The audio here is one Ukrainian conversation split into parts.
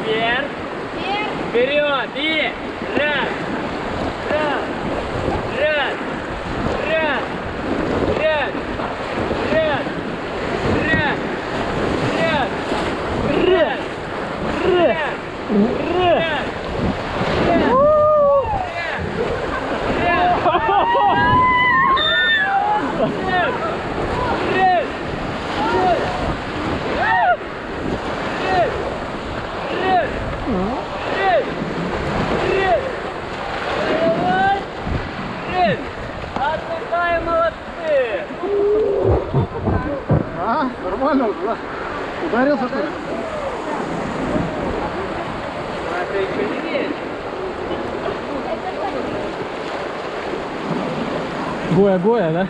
вверх. Вперед. И раз. Раз. Раз. Раз. Раз. Раз. Раз. Раз. Раз. Раз. Раз. Отдыхаем, молодцы! А, нормально уже, да? Ударился ты? Это еще не вечер. Гоя-гоя, да?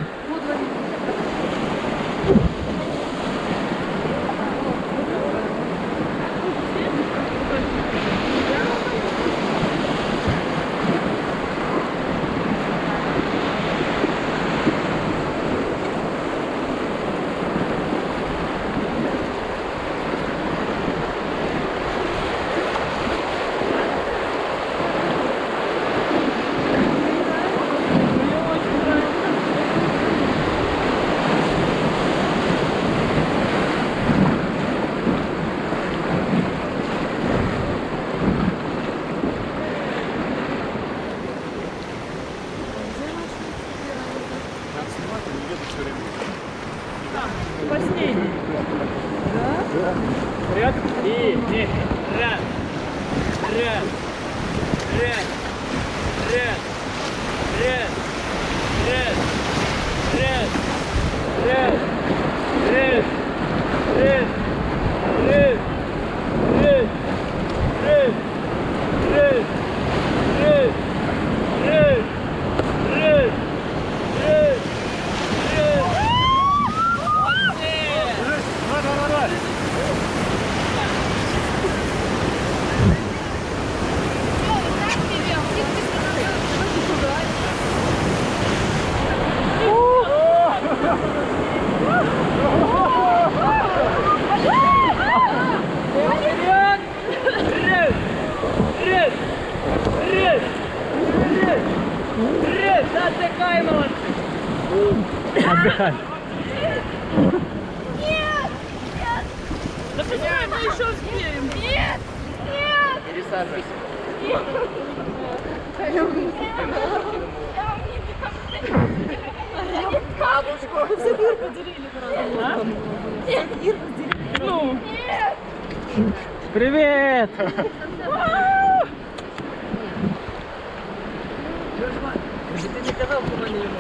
Последний. Да? Вперед. И раз. Раз. Раз. Раз. Раз. Раз. Раз. Раз. Раз. Раз. Раз. Раз. Раз. Раз. Раз. Раз. Раз. Раз. Отдыхай, молодцы! Отдыхай. Нет! Нет! Да почему мы еще успеем? Нет! Нет! Пересаживайся. Бабушку! Все мир поделили просто. Нет, мир поделили. Ну! Нет! Привет! Ты не казал, что мы не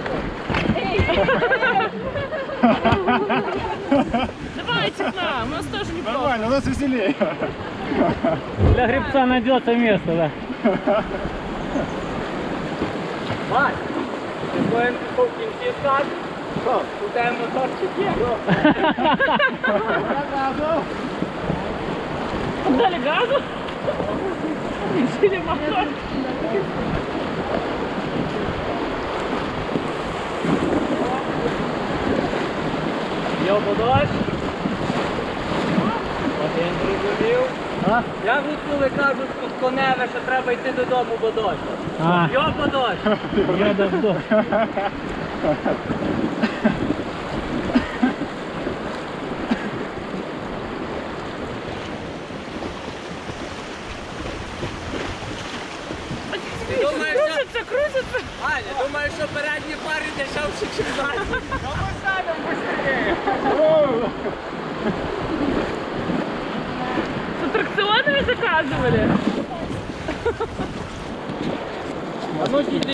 Давайте к нам, у нас тоже не плохо. Нормально, у нас веселее. Для гребца найдется место, да. Вань, ти повинен в кінці стати. У тебе моторчик є. Дали газу? Включили мотор. Йобу дощ. Один зрозумів. А? Як гуцули кажуть з коневе, що треба йти додому, бо дощ. А. Йобу дощ. Я давно. Ти думаєш, Крутится, крутится. Аня, думаєш, що передні пари дешевші, ніж задні? Ну ми садимо С аттракционами заказывали? А ну йди.